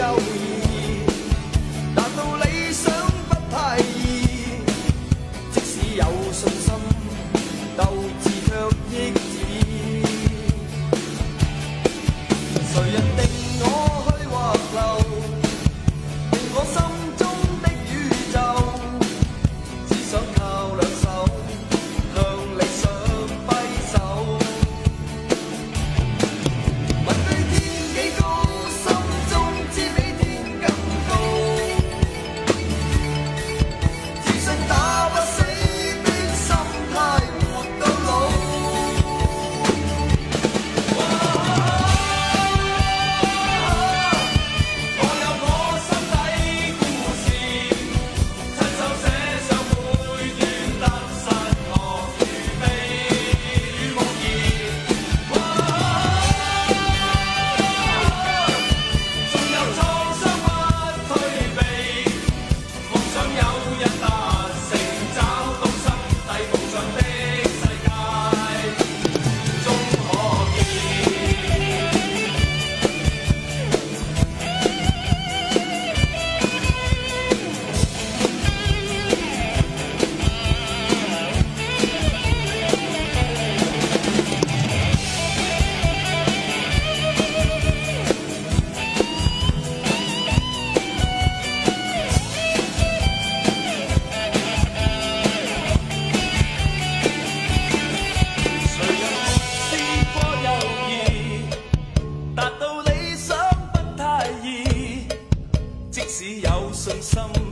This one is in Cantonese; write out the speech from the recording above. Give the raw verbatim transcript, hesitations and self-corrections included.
夠易，達到理想不太易。即使有信心，鬥志卻抑止。誰人定我去或留？定我心中的宇宙，只想靠兩手向理想揮手。問對天幾高，心中知比天更高。自信打不死的心態，活到老。我有我心底故事，親手寫上每段得失樂與悲與夢兒。縱有創傷不退避，夢想有日達成，找到心底夢想的世界終可見。誰人沒試過猶豫，達到理想不太易，即使有信心。